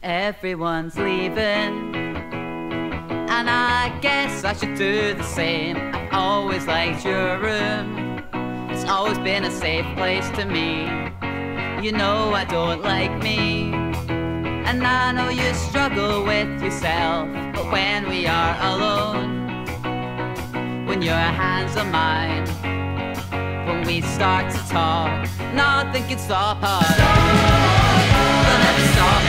Everyone's leaving, and I guess I should do the same. I've always liked your room, it's always been a safe place to me. You know I don't like me, and I know you struggle with yourself. But when we are alone, when your hands are mine, when we start to talk, nothing can stop us. We'll never stop.